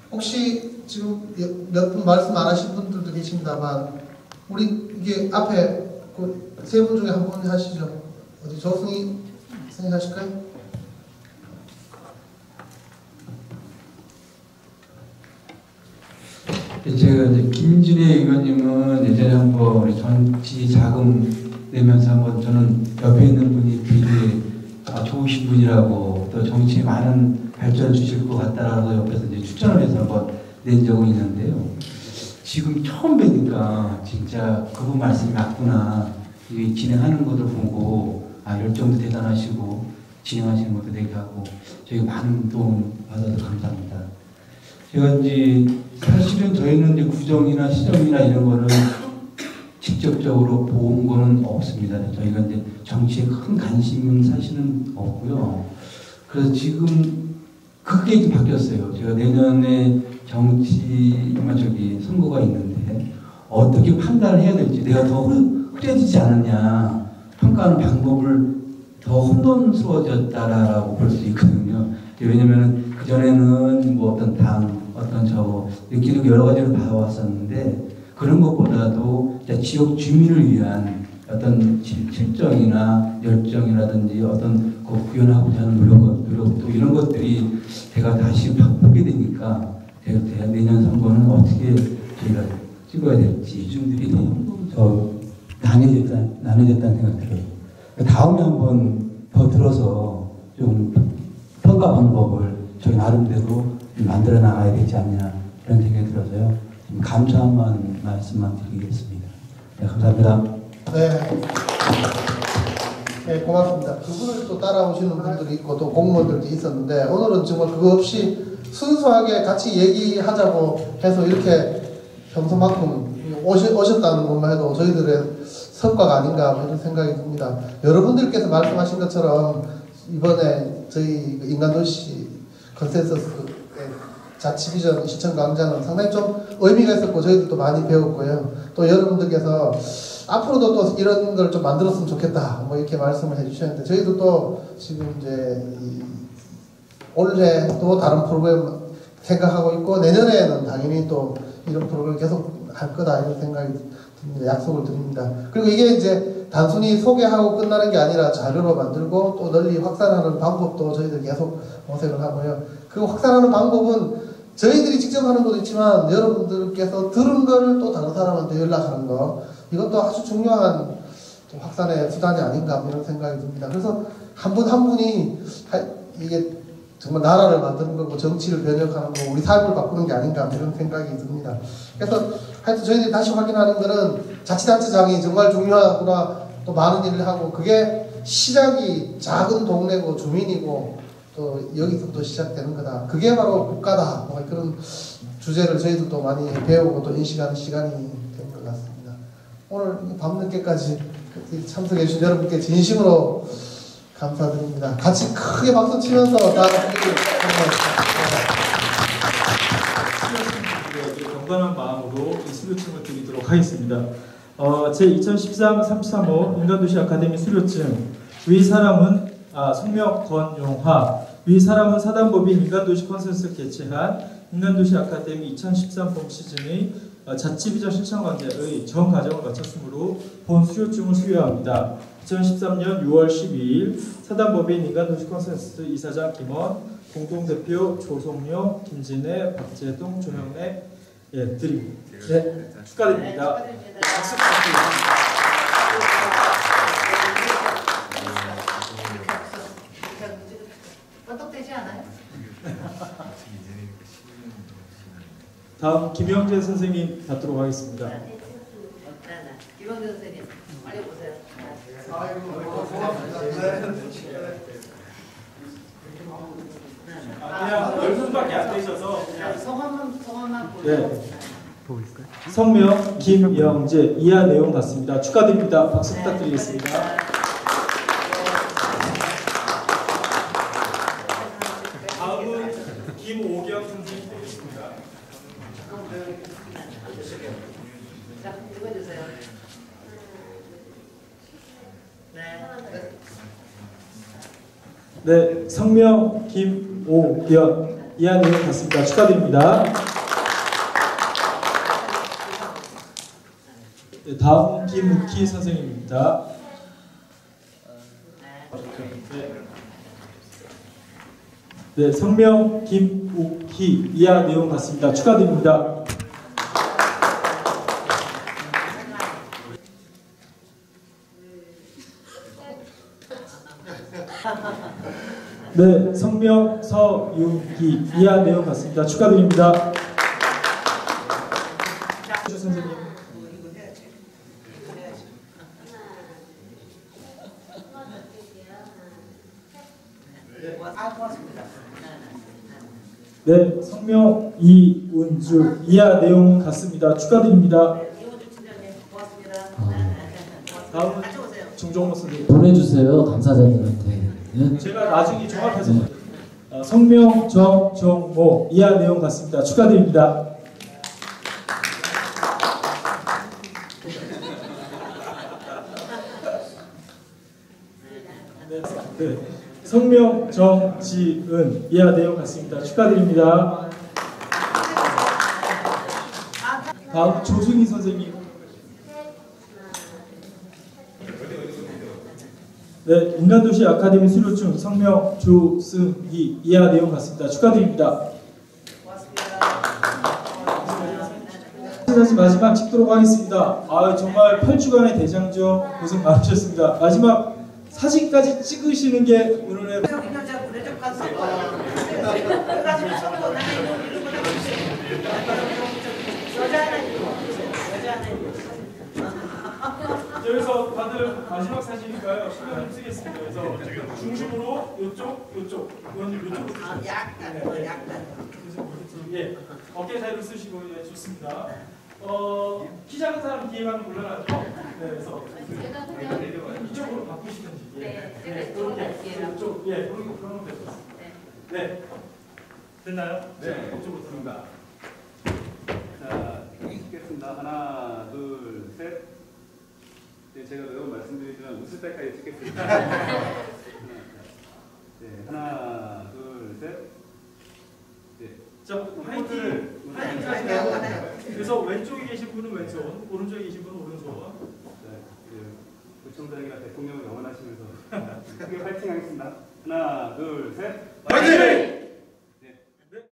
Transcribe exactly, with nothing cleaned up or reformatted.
혹시 지금 몇 분 말씀 안 하신 분들도 계십니다만 우리 이게 앞에 그 세 분 중에 한 분 하시죠. 어디 조승희 선생님 하실까요? 제가 이제 김진애 의원님은 예전에 한번 우리 정치 자금 내면서 한번 저는 옆에 있는 분이 되게 좋으신 분이라고 또 정치에 많은 발전 주실 것 같다라고 옆에서 이제 추천을 해서 한번 낸 적은 있는데요. 지금 처음 뵈니까 진짜 그분 말씀이 맞구나. 이 진행하는 것을 보고 아 열정도 대단하시고 진행하시는 것도 되게 하고 저희 많은 도움 받아서 감사합니다. 제가 이제 사실은 저희는 이제 구정이나 시정이나 이런 거를 직접적으로 본 거는 없습니다. 저희가 이제 정치에 큰 관심은 사실은 없고요. 그래서 지금 그게 이제 바뀌었어요. 제가 내년에 정치만 저기 선거가 있는데 어떻게 판단을 해야 될지 내가 더 흐려지지 않았냐 평가하는 방법을 더 혼돈스러워졌다라고 볼 수 있거든요. 왜냐면은 그전에는 뭐 어떤 당, 어떤 저 느끼는 여러 가지를 봐왔었는데 그런 것보다도 지역 주민을 위한 어떤 실정이나 열정이라든지 어떤 그 구현하고자 하는 노력, 노력도 이런 것들이 제가 다시 보게 되니까 제가 내년 선거는 어떻게 저희가 찍어야 될지 이중들이 더 나뉘어졌다, 나뉘어졌다는 생각이 들어요. 다음에 한번 더 들어서 좀 평가 방법을 저희 나름대로 만들어 나가야 되지 않냐 이런 생각이 들어서요. 좀 감사한 말씀만 드리겠습니다. 네, 감사합니다. 네. 네, 고맙습니다. 그분을 또 따라오시는 분들이 있고 또 공무원들도 있었는데 오늘은 정말 그거 없이 순수하게 같이 얘기하자고 해서 이렇게 평소만큼 오시, 오셨다는 것만 해도 저희들의 성과가 아닌가 이런 생각이 듭니다. 여러분들께서 말씀하신 것처럼 이번에 저희 인간도시 컨센서스 자치비전 시청 강좌는 상당히 좀 의미가 있었고 저희들도 많이 배웠고요. 또 여러분들께서 앞으로도 또 이런 걸 좀 만들었으면 좋겠다 뭐 이렇게 말씀을 해주셨는데 저희도 또 지금 이제 올해 또 다른 프로그램 생각하고 있고 내년에는 당연히 또 이런 프로그램 계속 할 거다 이런 생각이 듭니다. 약속을 드립니다. 그리고 이게 이제 단순히 소개하고 끝나는 게 아니라 자료로 만들고 또 널리 확산하는 방법도 저희들 계속 모색을 하고요. 그 확산하는 방법은 저희들이 직접 하는 것도 있지만 여러분들께서 들은 거를 또 다른 사람한테 연락하는 거 이것도 아주 중요한 확산의 수단이 아닌가 이런 생각이 듭니다. 그래서 한 분 한 분이 이게 정말 나라를 만드는 거고 정치를 변혁하는 거고 우리 삶을 바꾸는 게 아닌가 이런 생각이 듭니다. 그래서 하여튼 저희들이 다시 확인하는 거는 자치단체장이 정말 중요하구나 또 많은 일을 하고 그게 시작이 작은 동네고 주민이고 또 여기서부터 시작되는 거다. 그게 바로 국가다. 뭐 그런 주제를 저희들도 많이 배우고 또 인식하는 시간이 된 것 같습니다. 오늘 밤늦게까지 참석해 주신 여러분께 진심으로 감사드립니다. 같이 크게 박수 치면서 다 경건한 마음으로 이 수료증을 드리도록 하겠습니다. 어, 제 이천십삼 삼십삼 호 인간도시 아카데미 수료증 위 사람은 아, 성명 권용하 위 사람은 사단법인 인간도시 컨센서스 개최한 인간도시 아카데미 이천십삼 봄 시즌의 어, 자치비전 실천 강좌의 전 과정을 마쳤으므로 본 수료증을 수여합니다. 이천십삼 년 유월 십이일 사단법인 인간도시 컨센서스 이사장 김원, 공동대표 조성용, 김진애, 박재동, 조영래 예, 드리고 네, 축하드립니다. 박수 부탁드립니다. 뻔떡되지 않아요? 다음 김영재 선생님 받도록 하겠습니다. 김영재 선생님 빨리 보세요. 그냥 열 분밖에 안 되셔서 성함만 성함만 보여요. 네. 성명 김영재 이하 내용 같습니다. 축하드립니다. 박수 부탁드리겠습니다. 다음은 김오경 선생님 되겠습니다. 자, 읽어주세요. 네. 네, 성명 김오경 이하 내용 같습니다. 축하드립니다. 네, 다음은 김욱희 선생님입니다. 네, 성명 김욱희 이하 내용 같습니다. 축하드립니다. 네, 성명 서윤기 이하 내용 같습니다. 축하드립니다. 주 선생님. 네, 성명 이운주 이하 내용 같습니다. 축하드립니다. 이호주 팀장님 고맙습니다. 다음은 가져오세요. 중종모 선생님. 보내주세요, 당사자들한테. 네? 제가 나중에 종합해서 어, 성명 정정모 이하 내용 같습니다. 축하드립니다. 네, 네. 성명 정지은 이하 내용 같습니다. 축하드립니다. 다음 조승희 선생님. 네, 인간도시 아카데미 수료증 성명 조승희 이하 내용 같습니다. 축하드립니다. 다시 마지막 찍도록 하겠습니다. 아, 정말 팔 주간의 대장정 고생 많으셨습니다. 마지막 사진까지 찍으시는 게 오늘의 여자 무례적 가서 그래가지고 서로 나는 이러고 여자 하나 있고 여자 하나 있고 여기서 다들 마지막 사진이니까요. 신경 좀 쓰겠습니다. 그래서 중심으로 이쪽, 이쪽, 의원님 이쪽으로 아, 쓰시면 약간 네. 약간 그래서 예, 어깨 사이로 쓰시고 예, 좋습니다. 어, 키 작은 사람 뒤에 가면 곤란하죠? 네, 그래서 이쪽으로 바꾸시면 예. 네, 제가 네, 이쪽으로 이렇게 갈게요. 이쪽, 예, 그런 거 그런 거 됐습니다. 네, 됐나요? 네, 이쪽으로 들어가. 자, 찍겠습니다. 하나, 둘, 셋. 네, 제가 매번 말씀드리지만 웃을 때까지 찍겠습니다. 네, 하나, 둘, 셋. 네. 자, 화이팅! 화이팅 하세요. 그래서 왼쪽에 계신 분은 왼손, 오른쪽에 계신 분은 오른손. 자, 이제 구청장이나 대통령을 영원하시면서 크게 파이팅 하겠습니다. 하나, 둘, 셋. 화이팅!